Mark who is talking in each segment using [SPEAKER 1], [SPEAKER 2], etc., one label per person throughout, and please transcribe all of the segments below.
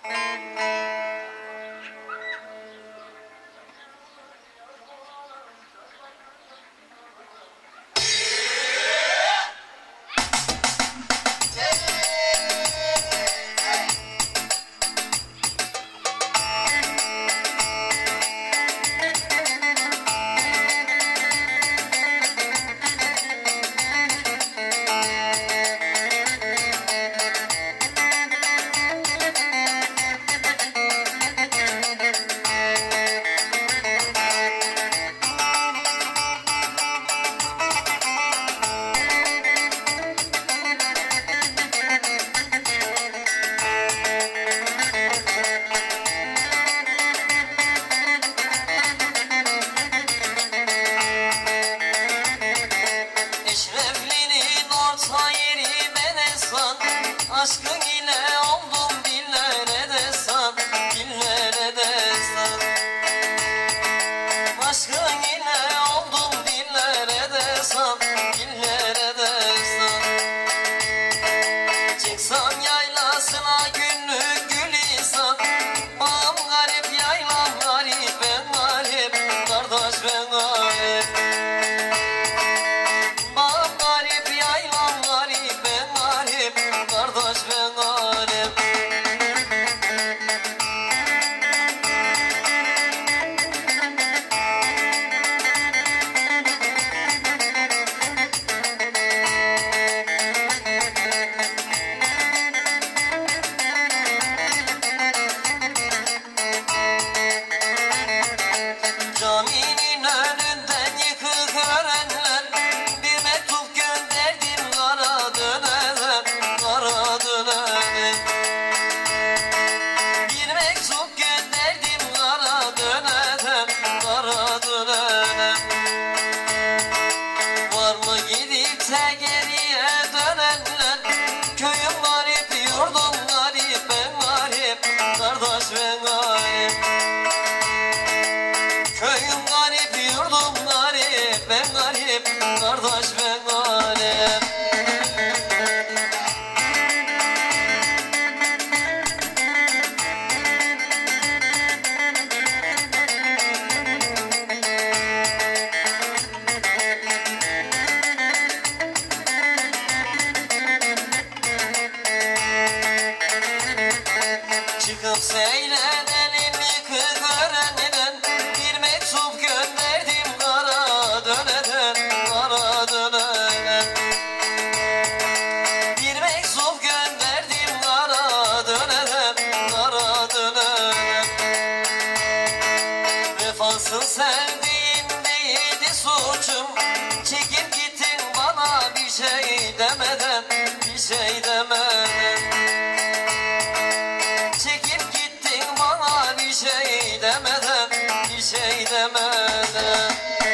[SPEAKER 1] Aşkın ile oldum dillere destan, dillere destan. Aşkın ile oldum dillere destan, dillere destan. Çıksan yaylasına günlük gülisan, bağım garip yaylam garip, ben garip, kardeş ben garip. Bağım garip yaylam garip, ben garip, kardeş ben garip. Caminin önünden yıkık örenler, bir mektup gönderdim kara dönene, kara dönene. Bir mektup gönderdim kara dönene, kara dönene. Var mı gidip de geriye dönenler, köyüm garip, yurdum garip, ben garip, kardeş ben garip. Köyüm garip, yurdum garip, ben garip, kardeş ben garip. Çıkıp seyredelim yıkık öğreniden, bir mektup gönderdim kara döneden, kara döneden. Bir mektup gönderdim kara döneden, kara döneden. Vefasız sevdiğim değildi suçum, çekip gittin bana bir şey demeden, bir şey demeden. Çekip gittin bana bir şey demeden, bir şey demeden.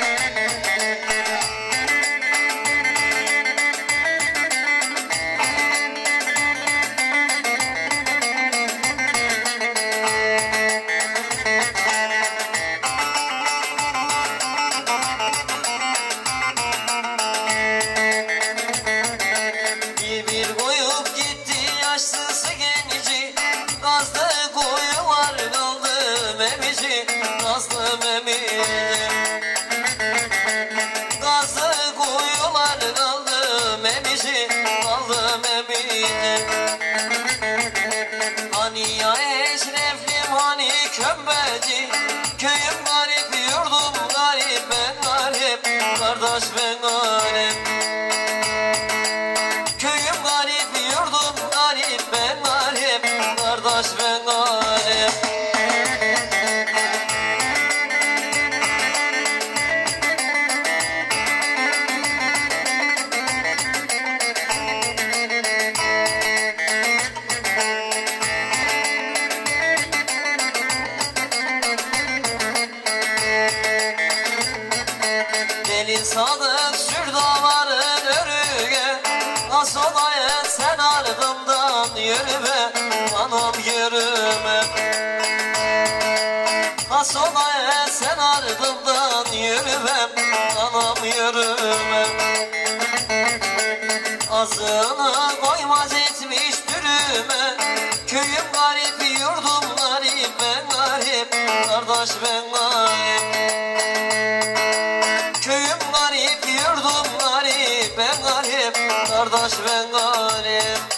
[SPEAKER 1] Bir koyup gitti yaşlısı genci, gazlı koyu var kaldı memici, gazlı memici. Gazlı kuyular kaldı memici, kaldı memici. Hani ya eşreflim hani kömbeci, köyüm garip, yurdum garip, ben garip, kardeş ben garip. Köyüm garip, yurdum garip, ben garip, kardeş ben garip. Deli sadık sür davarın örüge, as olayı sen ardımdan yürüme, anam yürüme. As olayı sen ardımdan yürüme, anam yürüme. Azını koymaz etmiş dürüme, köyüm garip, yurdum garip, kardeş ben garip.